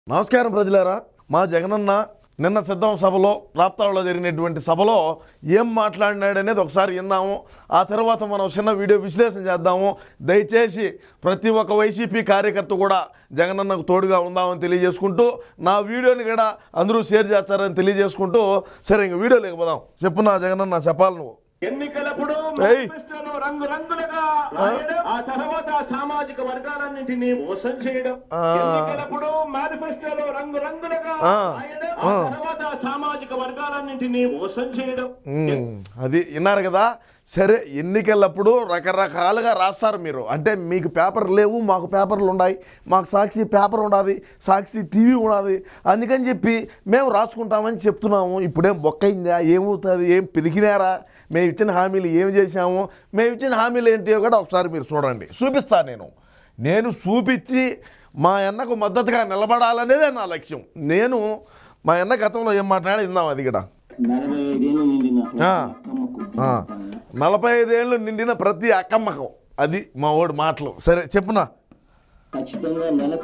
నమస్కారం ప్రజలారా. మా జగనన్న నిన్న సిద్ధం సభలో రాప్తాడులో జరిగినటువంటి సభలో ఏం మాట్లాడినాడనేది ఒకసారి విందాము. ఆ తర్వాత మనం చిన్న వీడియో విశ్లేషణ చేద్దాము. దయచేసి ప్రతి ఒక్క వైసీపీ కార్యకర్త కూడా జగనన్నకు తోడుగా ఉందామని తెలియజేసుకుంటూ, నా వీడియోని కూడా అందరూ షేర్ చేస్తారని తెలియజేసుకుంటూ, సరే ఇంక వీడియో లేకపోదాం. చెప్పు నా జగనన్న, చెప్పాలి నువ్వు. ఎన్నికలప్పుడు మేనిఫెస్టోలో రంగురంగులుగా ఆ తర్వాత సామాజిక వర్గాలన్నింటినీ మోసం చేయడం. ఎన్నికలప్పుడు మేనిఫెస్టోలో రంగురంగులుగా ఆ తర్వాత సామాజిక వర్గాలన్నింటినీ మోసం చేయడం. అది విన్నారు కదా. సరే, ఎన్నికలప్పుడు రకరకాలుగా రాస్తారు మీరు. అంటే మీకు పేపర్ లేవు, మాకు పేపర్లు ఉన్నాయి. మాకు సాక్షి పేపర్ ఉండాలి, సాక్షి టీవీ ఉండాలి. అందుకని చెప్పి మేము రాసుకుంటామని చెప్తున్నాము. ఇప్పుడేం బొక్కైందా? ఏమవుతుంది? ఏం పెరిగినారా? మేము ఇచ్చిన హామీలు ఏం చేశాము? మేము ఇచ్చిన హామీలు ఏంటో కూడా ఒకసారి మీరు చూడండి. చూపిస్తాను. నేను చూపించి మా అన్నకు మద్దతుగా నిలబడాలనేదే నా లక్ష్యం. నేను మా అన్న గతంలో ఏం మాట్లాడి ఇందాం. అది కూడా 45 ఏళ్ళు నిండిన ప్రతి అక్కమ్మకం. అది మా ఓడి మాటలు. సరే చెప్పునా. నెలకు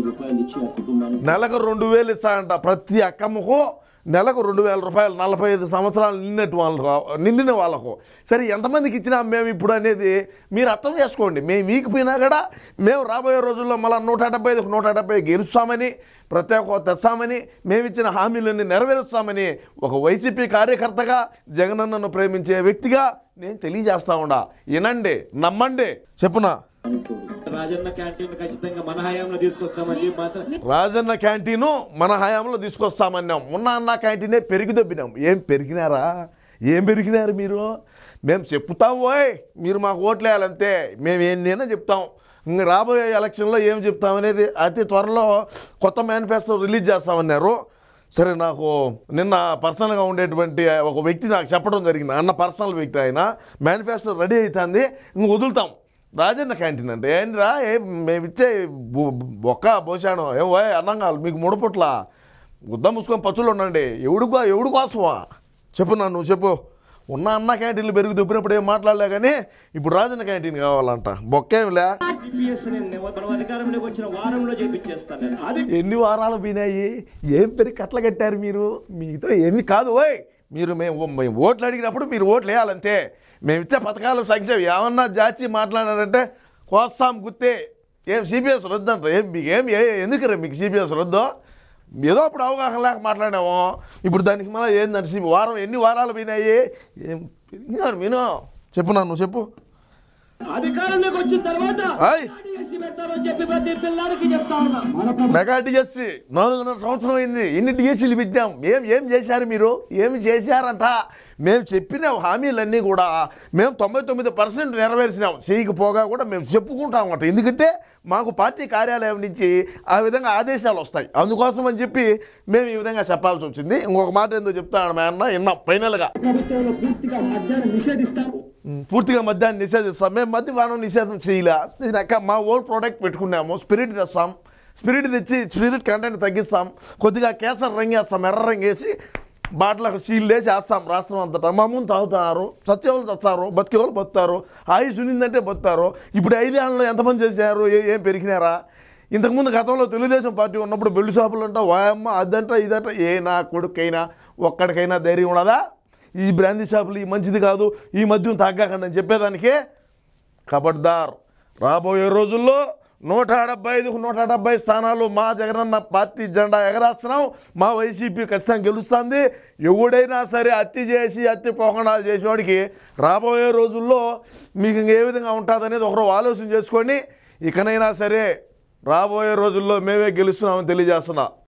2,000 ఇస్తాడంట ప్రతి అక్కమ్మకు. నెలకు 2,000 రూపాయలు 45 సంవత్సరాలు నిండిన వాళ్ళకు. సరే, ఎంతమందికి ఇచ్చినా మేము ఇప్పుడు అనేది మీరు అర్థం చేసుకోండి. మేము వీకిపోయినా కూడా మేము రాబోయే రోజుల్లో మళ్ళీ 170 గెలుస్తామని, ప్రత్యేక హోదా తెస్తామని, మేము ఇచ్చిన హామీలన్నీ నెరవేరుస్తామని ఒక వైసీపీ కార్యకర్తగా, జగనన్నను ప్రేమించే వ్యక్తిగా నేను తెలియజేస్తా ఉండా. వినండి, నమ్మండి. చెప్పునా. రాజన్న క్యాంటీన్ ఖచ్చితంగా మన హయాంలో తీసుకొస్తామని. రాజన్న క్యాంటీను మన హయాంలో తీసుకొస్తామన్నాం. మొన్న అన్న క్యాంటీనే పెరిగిదొబ్బినాం. ఏం పెరిగినారా? ఏం పెరిగినారు మీరు? మేము చెప్తాం. మీరు మాకు ఓట్లు వేయాలంతే. మేము ఏంటైనా చెప్తాం. ఇంక రాబోయే ఎలక్షన్లో ఏం చెప్తామనేది అతి త్వరలో కొత్త మేనిఫెస్టో రిలీజ్ చేస్తామన్నారు. సరే, నాకు నిన్న పర్సనల్గా ఉండేటువంటి ఒక వ్యక్తి నాకు చెప్పడం జరిగింది. అన్న పర్సనల్ వ్యక్తి. ఆయన మేనిఫెస్టో రెడీ అవుతుంది, ఇంక వదులుతాం. రాజన్న క్యాంటీన్ అంటే ఏంటిరా? మేము ఇచ్చే బొక్క భోషాణం ఏం అన్నం కావాలి మీకు 3 పూట్ల గుద్ద మూసుకొని పచ్చులు ఉండండి. ఎవడు కోసమా? చెప్పు నువ్వు చెప్పు. ఉన్న అన్న క్యాంటీన్లు పెరుగు దొప్పినప్పుడు ఏం మాట్లాడలే, కానీ ఇప్పుడు రాజన్న క్యాంటీన్ కావాలంట. బొక్కేంలే. ఎన్ని వారాలు పోయినాయి? ఏం పెరిగి కట్ల కట్టారు మీరు? మీతో ఏమి కాదు. మీరు మేము ఓట్లు అడిగినప్పుడు మీరు ఓట్లు వేయాలంతే. మేము ఇచ్చే పథకాలు సంఖ్య ఏమన్నా జాచి మాట్లాడారంటే కోస్తాం గుర్తే. ఏం సిబిఎస్ రద్దు అంట? మీకేం ఎందుకు మీకు సిబిఎస్ రద్దు? ఏదో అప్పుడు అవగాహన లేక మాట్లాడాము. ఇప్పుడు దానికి మళ్ళీ ఏంటంటే ఎన్ని వారాలు పోయినాయి? ఏం విన్నారు మీరు? చెప్పు నువ్వు చెప్పు. అధికారంలోకి వచ్చిన తర్వాత మెగా డిఎస్సి 4.5 సంవత్సరం అయింది. ఎన్ని డిఎస్సీలు పెట్టాం? ఏం చేశారు మీరు? ఏమి చేశారంట? మేము చెప్పిన హామీలన్నీ కూడా మేము 99% నెరవేర్చినాం. చేయకపోగా కూడా మేము చెప్పుకుంటాం అన్నమాట. ఎందుకంటే మాకు పార్టీ కార్యాలయం నుంచి ఆ విధంగా ఆదేశాలు వస్తాయి. అందుకోసం అని చెప్పి మేము ఈ విధంగా చెప్పాల్సి వచ్చింది. ఇంకొక మాట ఏందో చెప్తాను మా అన్న. విన్నాం. ఫైనల్గా పూర్తిగా మద్యాన్ని నిషేధిస్తాం. మేము మద్యపానం నిషేధం చేయలే. మా ఓన్ ప్రోడక్ట్ పెట్టుకున్నాము. స్పిరిట్ తెస్తాం. స్పిరిట్ తెచ్చి స్పిరిట్ కంటెంట్ తగ్గిస్తాం. కొద్దిగా కేసర్ రంగు వేస్తాం. ఎర్ర రంగు వేసి బాటిలకు సీల్ వేసి వేస్తాం. రాష్ట్రం అంతటా మా ముందు తాగుతున్నారు. చచ్చేవాళ్ళు చస్తారు, బతికేవాళ్ళు బతుకుతారు. ఆయుష్ ఉన్నిందంటే బతుకుతారు. ఇప్పుడు 5 ఏళ్ళలో ఎంతమంది చేశారు? ఏం పెరిగినారా? ఇంతకుముందు గతంలో తెలుగుదేశం పార్టీ ఉన్నప్పుడు బెల్లు షాపులు అంటా, వాయమ్మ అదంట ఇదంట. నా కొడుకైనా ఒక్కడికైనా ధైర్యం ఉండదా? ఈ బ్రాందీ షాపులు ఈ మంచిది కాదు, ఈ మద్యం తాగకండి అని చెప్పేదానికి. ఖబర్దార్. రాబోయే రోజుల్లో 170 స్థానాలు మా జగనన్న పార్టీ జెండా ఎగరేస్తున్నాం. మా వైసీపీ ఖచ్చితంగా గెలుస్తుంది. ఎవడైనా సరే అతి పోకడాలు చేసేవాడికి రాబోయే రోజుల్లో మీకు ఏ విధంగా ఉంటుంది అనేది ఒకరు ఆలోచన చేసుకొని ఇకనైనా సరే రాబోయే రోజుల్లో మేమే గెలుస్తున్నామని తెలియజేస్తున్నా.